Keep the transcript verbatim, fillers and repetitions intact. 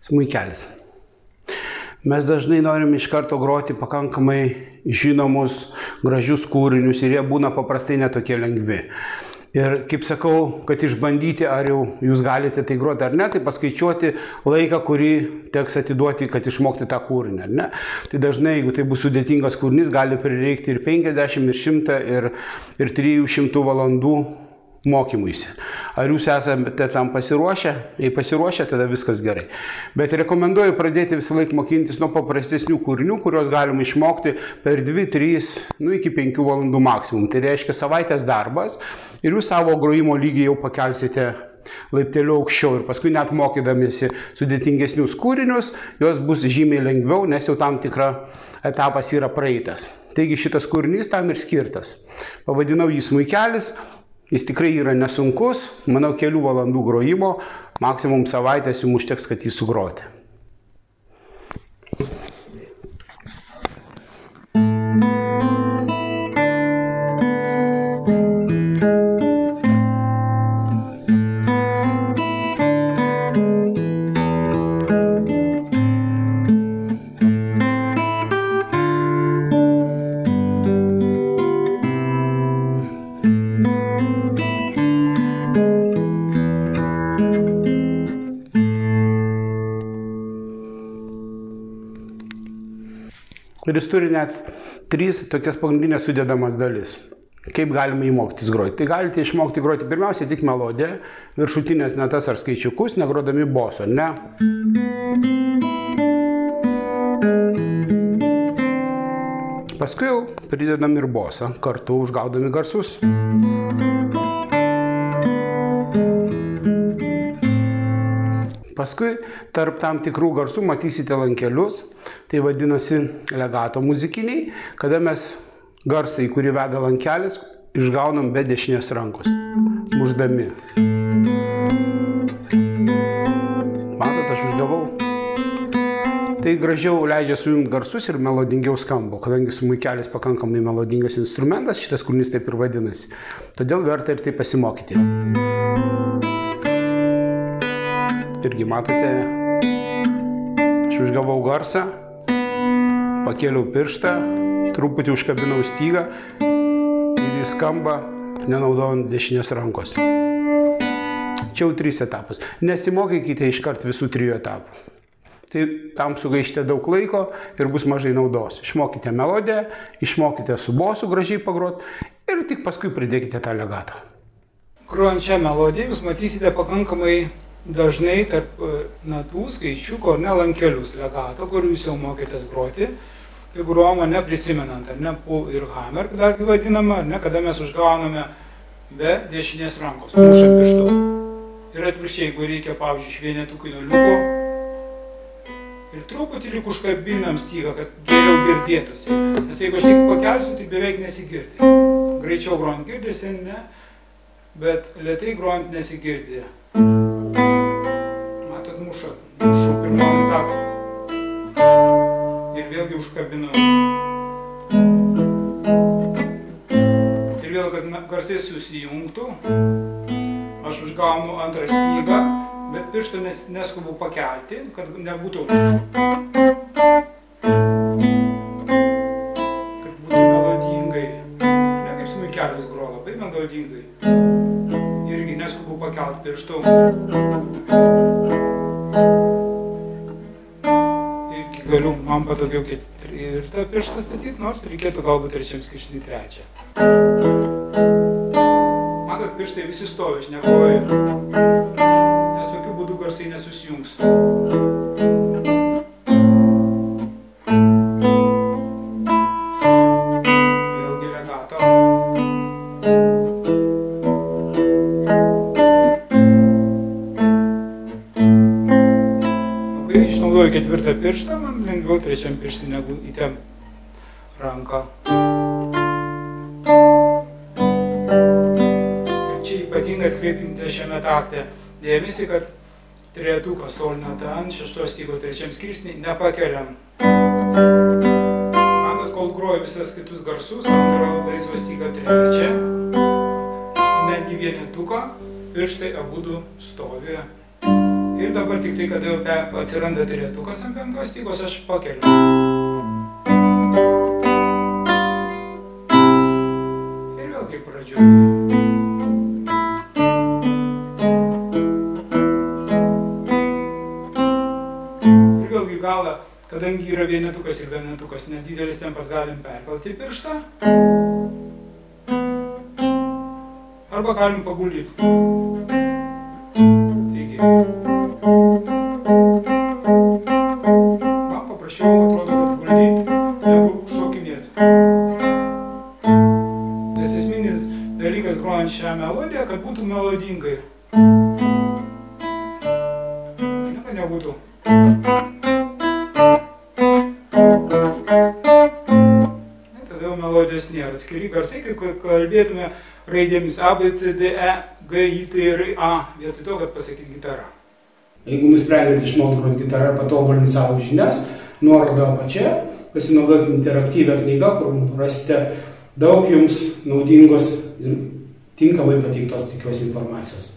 Smuikelis. Mes dažnai norim iš karto groti pakankamai žinomus, gražius kūrinius ir jie būna paprastai netokie lengvi. Ir kaip sakau, kad išbandyti, ar jau jūs galite tai groti ar ne, tai paskaičiuoti laiką, kurį teks atiduoti, kad išmokti tą kūrinį, ar ne. Tai dažnai, jeigu tai bus sudėtingas kūrinys, gali prireikti ir penkiasdešimt, ir šimtą, ir, ir trijų šimtų valandų mokymuisi. Ar jūs esate tam pasiruošę? Jei pasiruošę, tada viskas gerai. Bet rekomenduoju pradėti visą laiką mokintis nuo paprastesnių kūrinių, kuriuos galima išmokti per dvi, trys, nu iki penkių valandų maksimum. Tai reiškia savaitės darbas ir jūs savo grojimo lygį jau pakelsite laipteliu aukščiau ir paskui net mokydamiesi sudėtingesnius kūrinius, jos bus žymiai lengviau, nes jau tam tikra etapas yra praeitas. Taigi šitas kūrinys tam ir skirtas. Pavadinau jį Smuikelis. Jis tikrai yra nesunkus, manau, kelių valandų grojimo, maksimum savaitės jums užteks, kad jį sugroti. Ir jis turi net trys tokias pagrindinės sudėdamas dalis. Kaip galima jį mokytis groti? Tai galite išmokti groti pirmiausia tik melodiją, viršutinės natas ar skaičiukus, negrodami boso, ne? Paskui jau pridedam ir bosą, kartu užgaudami garsus. Paskui tarp tam tikrų garsų matysite lankelius, tai vadinasi legato muzikiniai, kada mes garsą, į kurį veda lankelis, išgaunam be dešinės rankos, muždami. Matot, aš užgavau. Tai gražiau leidžia sujungti garsus ir melodingiau skamba, kadangi smuikelis pakankamai melodingas instrumentas, šitas kūrinys taip ir vadinasi. Todėl verta ir tai pasimokyti. Irgi matote, aš užgavau garsą, pakėliau pirštą, truputį užkabinau stygą ir jis skamba nenaudojant dešinės rankos. Čia jau trys etapus. Nesimokykite iškart visų trijų etapų. Tai tam sugaišite daug laiko ir bus mažai naudos. Išmokite melodiją, išmokite su bosu gražiai pagrot ir tik paskui pridėkite tą legatą. Grojant šią melodiją jūs matysite pakankamai dažnai tarp natų skaičiuko ar ne lankelius legato, kur jūs jau mokėtės groti, kai grojama neprisimenant, ar ne pull ir hammer, dar vadinama, ar ne, kada mes užgauname be dešinės rankos, mušant pirštu. Ir atvirkščiai, jeigu reikia, pavyzdžiui, iš vienetų kainoliuko ir truputį lyg užkabinam stygą, kad geriau girdėtųsi. Nes jeigu aš tik pakelsiu, tai beveik nesigirdi. Greičiau grojant girdisi, ne, bet lėtai grojant nesigirdi. Mušu pirmą taktą ir vėlgi užkabinu. Ir vėl, kad garsai susijungtų, aš užgaunu antrą stygą, bet pirštą neskubu pakelti, kad nebūtų, kad būtų melodingai, ne kaip smuikelis groja, labai melodingai. Irgi neskubu pakelti pirštų. Irgi galiu man patogiau ketvirtą pirštą statyti, nors reikėtų galbūt trečiam skirsnį trečią. Matot, pirštai visi stovi, aš negroju, nes tokiu būdu garsai nesusijungs. Vėlgi legato. Išnaudoju ketvirtą pirštą, man lengviau trečiam pirštį negu įtempt ranką. Ir čia ypatingai atkreipkite šiame takte dėmesį, kad trejetuką sol natą ant šeštos stygos trečiam skirsnį nepakeliam. Matot, kol groju visas kitus garsus, antrą laisvą stygą trečią, netgi vienetuką, pirštai abudu stovi Ir dabar tik tai, kada jau atsiranda trejetukas ant penktos stygos, aš pakeliu. Ir vėl kaip pradžioj. Ir vėlgi galą, kadangi yra vienetukas ir vienetukas, nedidelis tempas galim perkelti pirštą. Arba galim paguldyti. Taigi. Man paprasčiau atrodo, kad guldyti, negu šokinėti. Nes esminis dalykas grojant šią melodiją, kad būtų melodingai. Ne, kad nebūtų. Ne, tada jau melodijos nėra. Atskiri garsai, kaip kalbėtume raidėmis A, B, C, D, E, G, I, T ir A, vietoj to, kad pasakyti gitarą. Jeigu nusprendėte išmokti groti gitarą ir patobulinti savo žinias, nuoroda apačioje, pasinaudokite interaktyvią knygą, kur rasite daug jums naudingos ir tinkamai pateiktos tikiuosi informacijos.